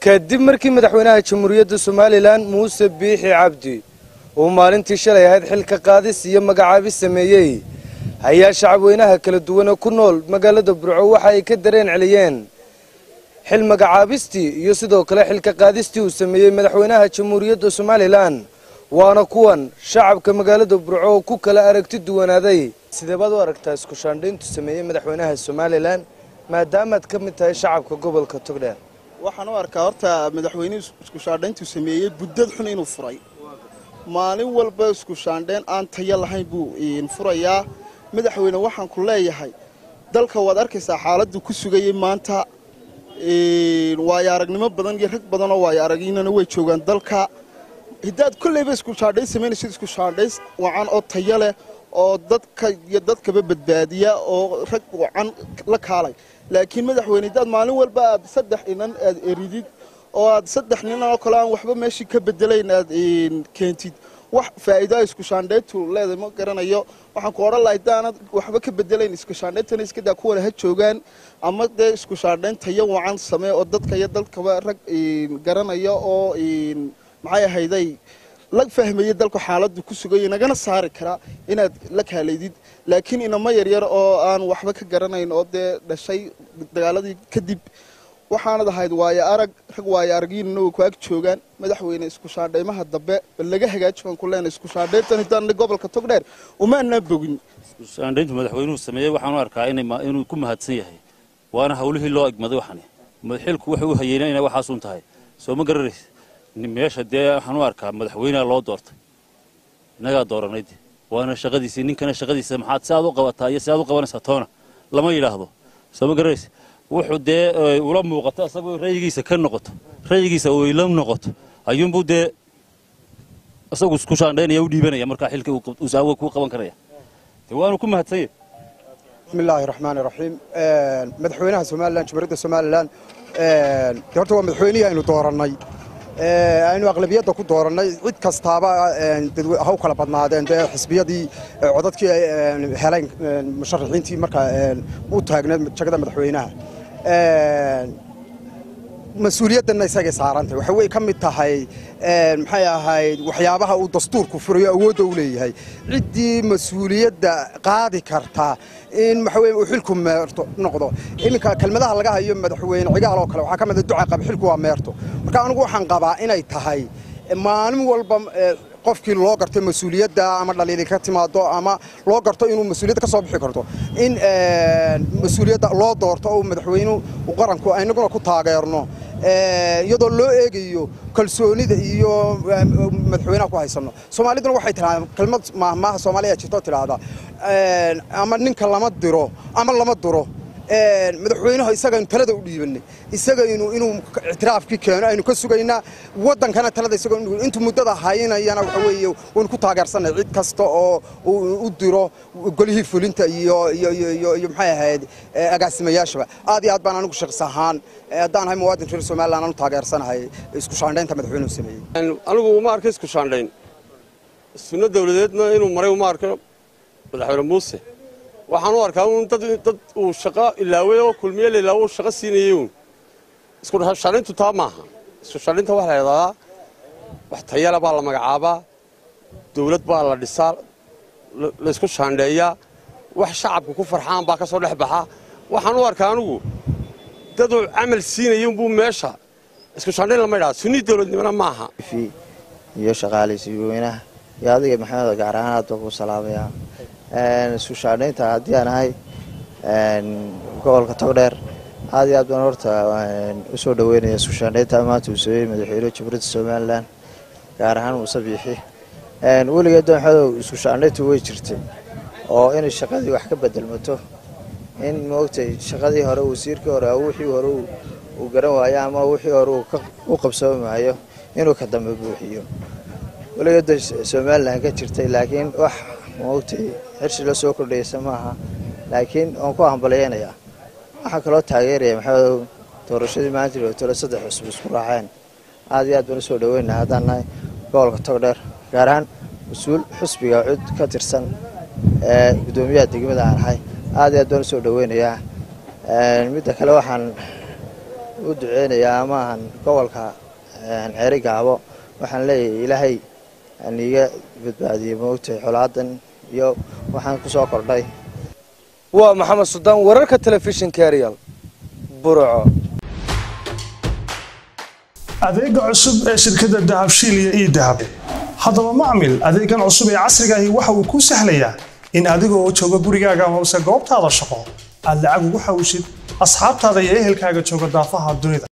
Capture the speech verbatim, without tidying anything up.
kadib markii madaxweynaha jamhuuriyadda Soomaaliland Muuse Biixi Cabdi uu maalintii shalay ahayd xilka qaadis iyo magacaabis sameeyay ayaa shacabweynaha kala duwan ku nool magaalada Burco waxa ay ka dareen celiyeen xil magacaabisti iyo sidoo kale xilka qaadisti uu sameeyay madaxweynaha jamhuuriyadda Soomaaliland waana kuwan shacabka magaalada Burco ku kala aragti duwanaaday sideebad u aragtaa isku shaandhayntu sameeyay madaxweynaha Soomaaliland maadaama aad ka mid tahay shacabka gobolka Togdheer waxaan u arkaa horta madaxweynuhu isku shaandhayntu sameeyay buddad xun inuu furay maalin walba isku shaandhayn aan tayo lahayn buu in furayaa madaxweyne waxaan ku leeyahay dalka wad arkaysaa xaaladdu ku sugayay maanta ee way aragnimo badan iyo rag badan oo way aragnina way joogan dalka hidaad kullayba isku shaandhayn sameynaysid isku shaandhayn wacan oo tayo leh oo dadka iyo dadka badbaadiya oo rag wacan la kaalay laakiin madaxweyne dad maalin walba aad saddex inan aad eridid oo aad saddex nin oo kale aan waxba meeshii ka bedelayn aad keentid wax faa'iido isku shaandhayntu leedahay ma garanayo waxaan ku oran lahayd aanad waxba ka bedelayn isku shaandhayntan iska daa kuwa ha joogaan ama de isku shaandhayntayo wacan sameey oo dadka iyo dalkaba rag garanayo oo maxay ahayday lag fahmayay dalka xaaladdu ku sugay nagana saari kara inaad la kaaleedid laakiin inama yar yar oo aan waxba ka garanayn oo de dhashay dagaaladii kadib waxaanad ahayd waayo arag rag waayo aragiina oo ku ag joogan madaxweyne isku shaandhaymaha dambe laga hagaajiyo ku leenay isku shaandhayntan intaan gobolka Togdheer uma nabogin isku shaandhayntu madaxweynuhu sameeyay waxaan u arkaa inuu ku mahadsan yahay waana hawlihii loo igmaday waxani madaxilku wuxuu u hayeenay inay waxaas u tahay soo ma garanaysid meesha dee waxaan u arkaa madaxweynaha loo doortay inaga dooranay waana shaqadiisii ninkana shaqadiisa maxaad saad u qabataa iyo saad u qabanaysaa toona lama yiraahdo soo ma garanaysid wuxuu dee ula muuqato asagoo rayigiisa ka noqoto rayigiisa oo ila noqoto ayuunbuu dee asagu isku shaandhaynaya u dhiibanaya markaa xilka uu saawo ku qaban karaya dee waanu ku mahadsan yahay bismillaahi raxmaani raxiim madaxweynaha Soomaaliland jamhuuriyadda Soomaaliland horta waa madaxweynaha aynu dooranay aynu aqlabiyadda ku dooranay cid kastaaba haw kala badnaadeen dee xisbiyadii codadkii heleen musharaxiintii markaa u taagnaa jagada madaxweynaha mas'uuliyadana isaga saarantay waxa way ka mid tahay maxay ahayd waxyaabaha uu dastuurku furayo awoodda u leeyahay cidii mas'uuliyadda qaadi karta in maxay uu xilku meerto noqdo iminka kelmadaha laga hayo madaxweyne cigaal oo kale waxa ka mid ah duca qab xilku waa meerto marka anigu waxaan qabaa inay tahay maalin walba qofkii loo gartay mas'uuliyadda ama dhaliil ka timaado ama loo garto inuu mas'uuliyadda ka soo bixi karto in mas'uuliyadda loo doorto oo madaxweynuhu u qaranku aynaguna ku taageerno iyadoo loo eegayo kalsoonida iyo madaxweynaha ku haysano Soomaaliduna waxay tiraahdaa kelmad maaha Soomaaliya jirto tiraahdaa ama ninka lama diro ama lama duro madaxweynaha isaga in talada u dhiibanay isaga inuu inuu ictiraafki keeno aynu ka sugaynaa wadankana talada isaga intu muddada haynayana waxa weeye uu ku taageersanay cid kasta oo u diro golihii fulinta iyo iyo iyo maxay ahayd agaasimayaashaba aad iyo aad baan anigu shaqsi ahaan hadaan hay muwaadin reer Soomaaliland aan taageersanahay isku shaandhaynta madaxweynuhu sameeyay anigu uma arko isku shaandhayn sunnada dawladeedna inuu maray uma arko madaxweyne Muuse waxaan u arkaa in dad dad uu shaqo ilaaway oo kulmiye ilaawo shaqo siinayay isku shaandhayntu taa maaha isku shaandhaynta waxa la yiraahdaa wax tayala baa la magacaabaa dawlad baa la dhisaa la isku shaandheeyaa wax shacabku ku farxaan baa ka soo dhex baxa waxaan u arkaa anigu dad uu amal siinayay buu meesha isku shaandhayn lama yiraahdo sunni dawladnimada maaha iyo shaqaaleysiga weynaha iyo adiga maxamed gaar ahaan aad ku salaamaya isku shaandhaynta haddii aan ahay gobolka Togdheer aad iyo aad baan horta u soo dhaweynaya isku shaandhaynta maanta uu sameeyay madaxweynaha jamhuuriyadda Soomaaliland gaar ahaan Muuse Biixi weligeed waxaa isku shaandhayntu way jirtay oo in shaqadii wax ka bedelmato in moogtay shaqadii hore wasiirkii hore wixii hore uu garan waayo ama wixii hore uu qabsoomayo inuu ka dambe buuxiyo weligeed Soomaaliland ka jirtay laakiin wax moogtay xirsi la soo kordhaysa maaha laakiin aan ku hambalyeynaya waxa kale oo taageeraya maxay doorashadii maanta oo tiro saddex cusub isku raaceen aad iyo aad baan soo dhaweynaa hadaan nahay gobolka Togdheer gaar ahaan mas'uul xisbiga cid ka tirsan ee gudoomiyaha degmada aan ahay aad iyo aad baan soo dhaweynayaa mid kale waxaan u duceynayaa amaahan gobolka Ceeri Gaabo waxaan leeyahay ilaahay aniga badbaadiyo moogtay xolaadan iyo waxaan ku soo kordhay waa Maxamed Suldaan wararka telefishinka Ariel Burco adeega cusub ee shirkadda Dahabshiil iyo E-Dahab haddaba macmil adeegan cusub ee casriga ah waxa uu ku sahlayaa in adigoo jooga gurigaaga hoose goobtaada shaqo aad lacag ugu xawshid asxaabtaada iyo ehelkaaga jooga daafaha dunida